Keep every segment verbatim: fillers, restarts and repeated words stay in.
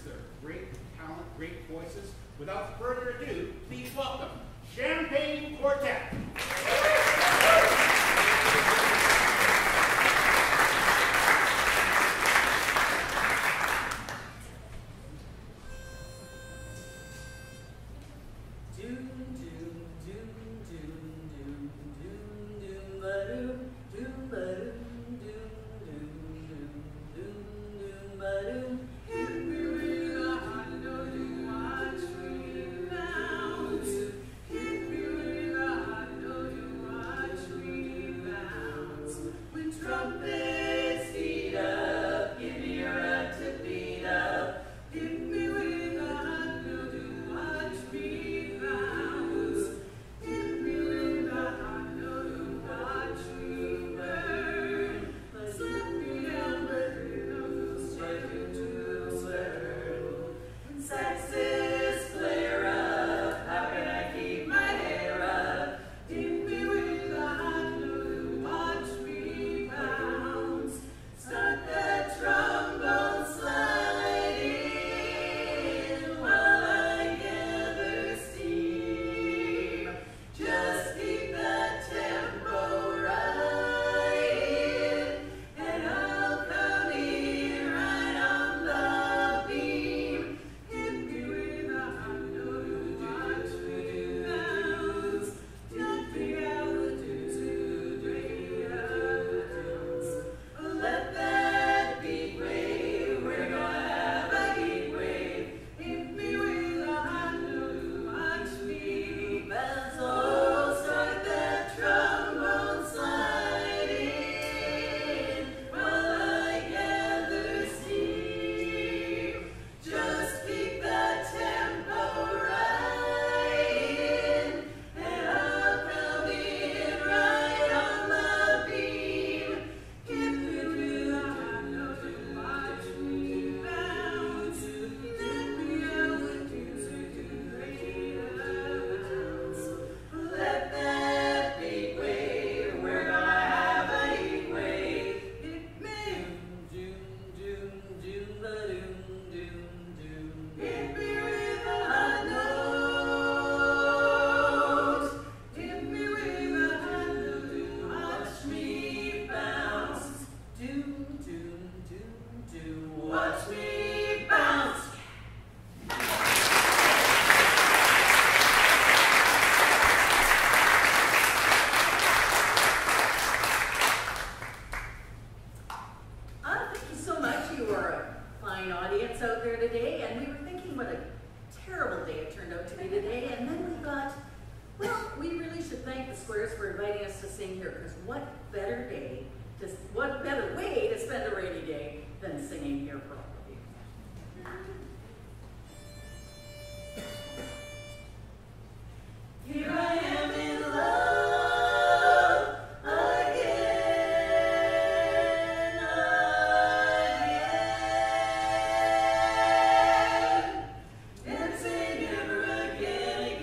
their great talent, great voices. Without further ado, please welcome Champagne Quartet.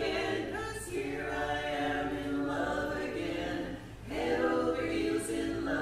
In love.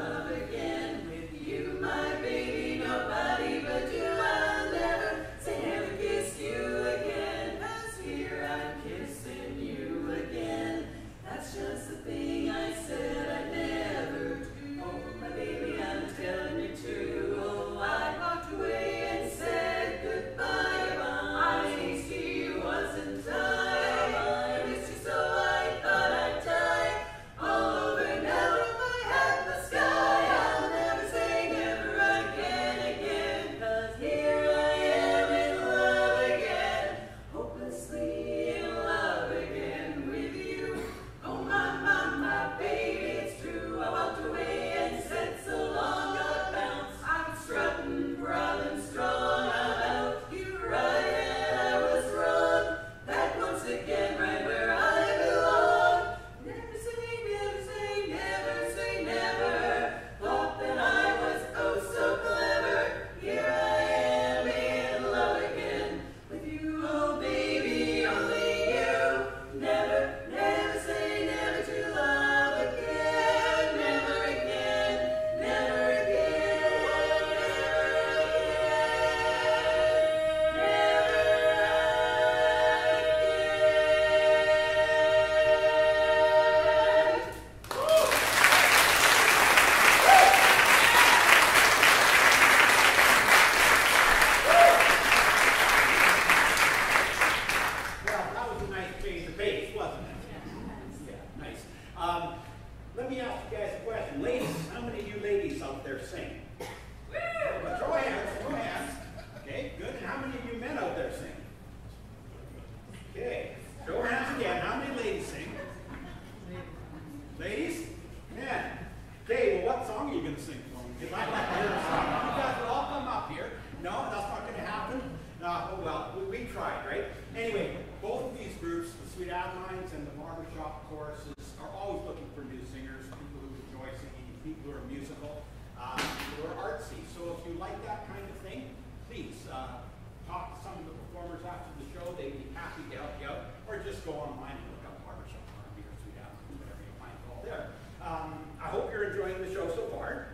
So if you like that kind of thing, please uh, talk to some of the performers after the show. They'd be happy to help you out. Or just go online and look up Barbershop Harmony or Sweet Allen, whatever you find called there. Um, I hope you're enjoying the show so far.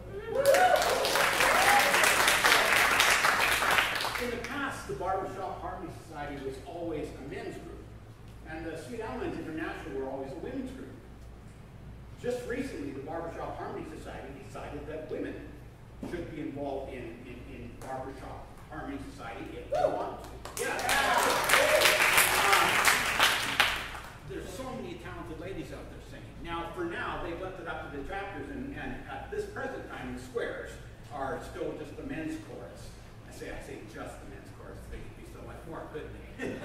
In the past, the Barbershop Harmony Society was always a men's group, and the Sweet Almonds International were always a women's group. Just recently, the Barbershop Harmony Society decided that women should be involved in, in, in Barbershop Harmony Society if they want to. Yeah. Um, there's so many talented ladies out there singing. Now, for now, they've left it up to the chapters, and, and at this present time, the squares are still just the men's chorus. I say, I say just the men's chorus. They could be so much more, couldn't they?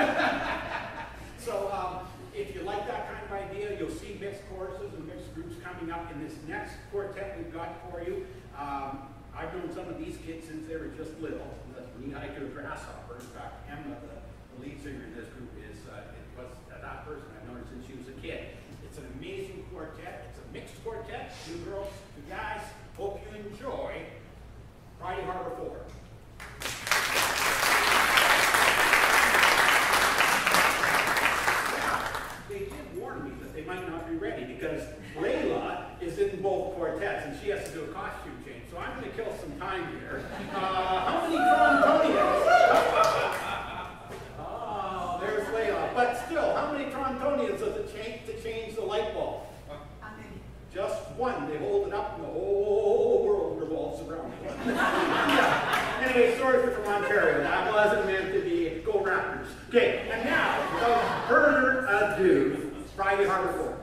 So, um, if you like that kind of idea, you'll see mixed choruses and mixed groups coming up in this next quartet we've got for you. Um, I've known some of these kids since they were just little. The knee-high to a grasshopper. In fact, Emma, the, the lead singer in this group, is uh, it was uh, that person I've known her since she was a kid. It's an amazing quartet. It's a mixed quartet. Two girls, two guys. Hope you enjoy Friday Harbor Four. They did warn me that they might not be ready because Layla is in both quartets and she has to do a costume change. So I'm going to kill some time here. Uh, how many Torontonians? Oh, there's Layla. But still, how many Torontonians does it take to change the light bulb? How many? Just one. They hold it up and the whole world revolves around it. Yeah. Anyway, sorry for from Ontario. That wasn't meant to be. Go Raptors. Okay, and now, without further ado, Friday Harbor Four.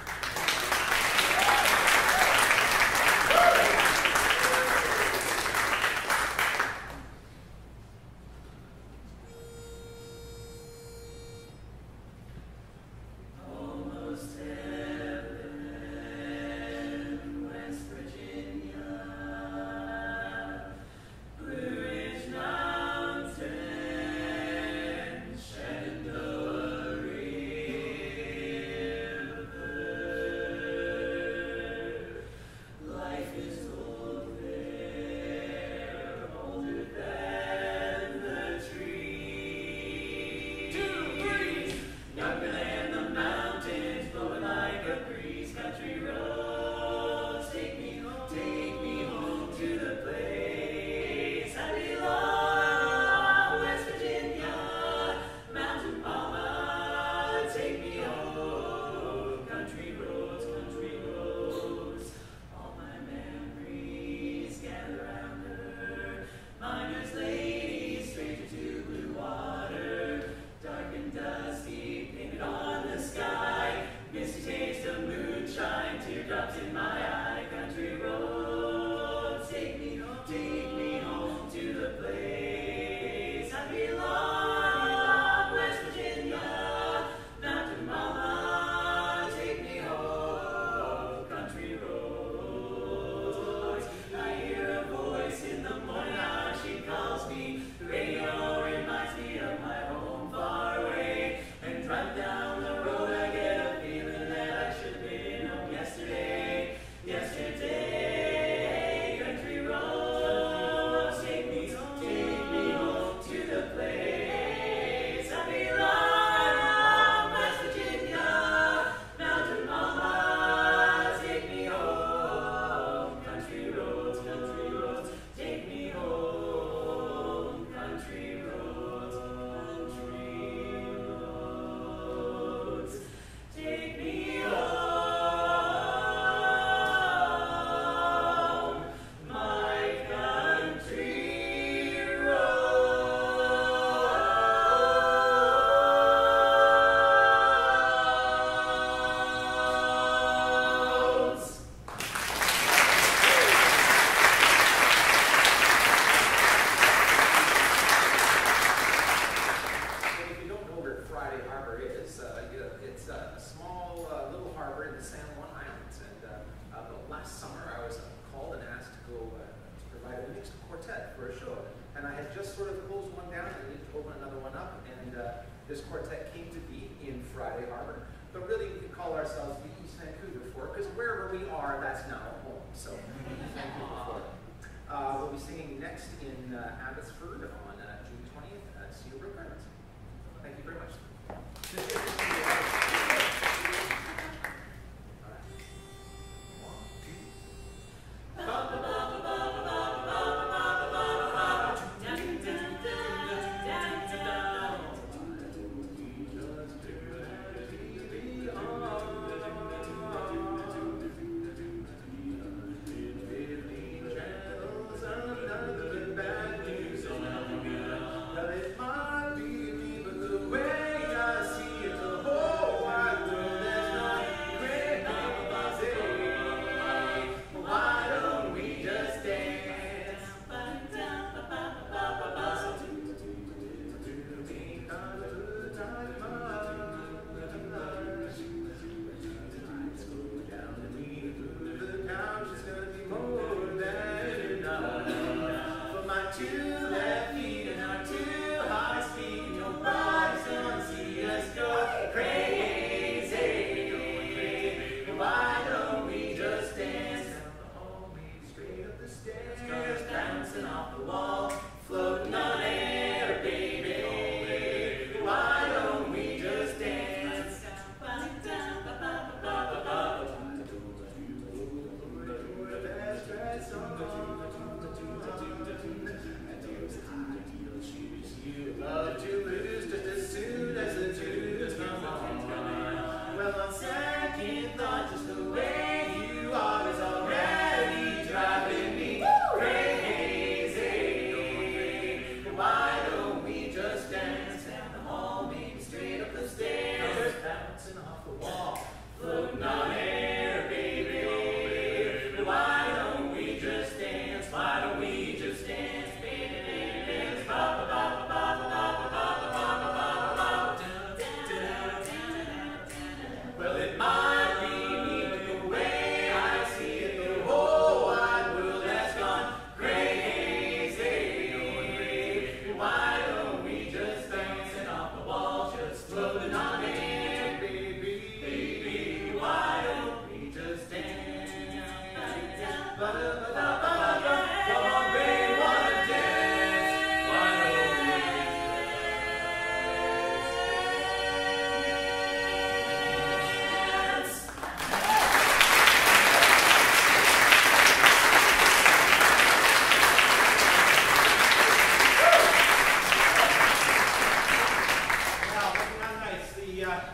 This quartet came to be in Friday Harbor, but really we could call ourselves the East Vancouver Fort, because wherever we are, that's now home. So, East Vancouver Fort. Uh, next in uh, Abbotsford on uh, June twentieth at Cedar Brook Gardens. Thank you very much.